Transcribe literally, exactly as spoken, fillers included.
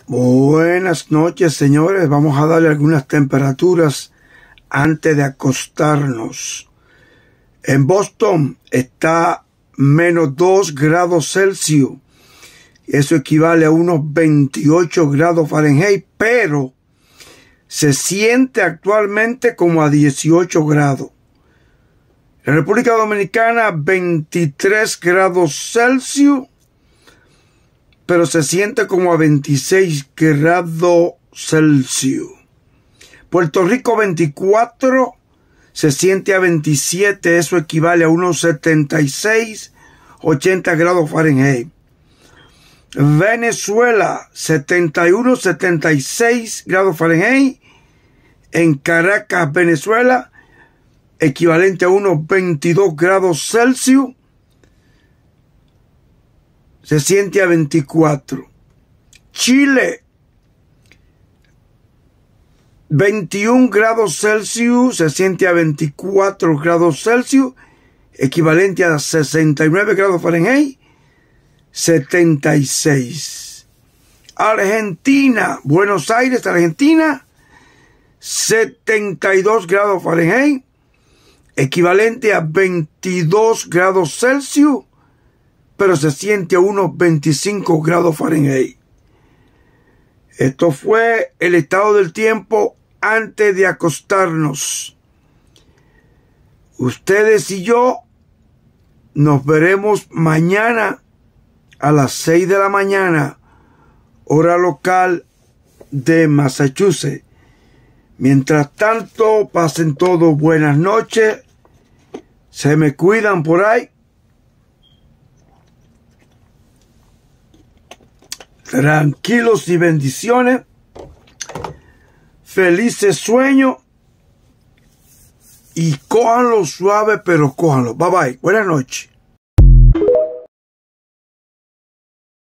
Buenas noches, señores. Vamos a darle algunas temperaturas antes de acostarnos. En Boston está menos dos grados Celsius. Eso equivale a unos veintiocho grados Fahrenheit, pero se siente actualmente como a dieciocho grados. En República Dominicana, veintitrés grados Celsius, pero se siente como a veintiséis grados Celsius. Puerto Rico, veinticuatro, se siente a veintisiete, eso equivale a unos setenta y seis, ochenta grados Fahrenheit. Venezuela, setenta y uno, setenta y seis grados Fahrenheit. En Caracas, Venezuela, equivalente a unos veintidós grados Celsius, se siente a veinticuatro. Chile, veintiún grados Celsius, se siente a veinticuatro grados Celsius, equivalente a sesenta y nueve grados Fahrenheit, setenta y seis. Argentina, Buenos Aires, Argentina, setenta y dos grados Fahrenheit, equivalente a veintidós grados Celsius, pero se siente a unos veinticinco grados Fahrenheit. Esto fue el estado del tiempo antes de acostarnos. Ustedes y yo nos veremos mañana a las seis de la mañana, hora local de Massachusetts. Mientras tanto, pasen todos buenas noches. Se me cuidan por ahí. Tranquilos y bendiciones. Felices sueños. Y cójanlo suave, pero cójanlo. Bye bye. Buenas noches.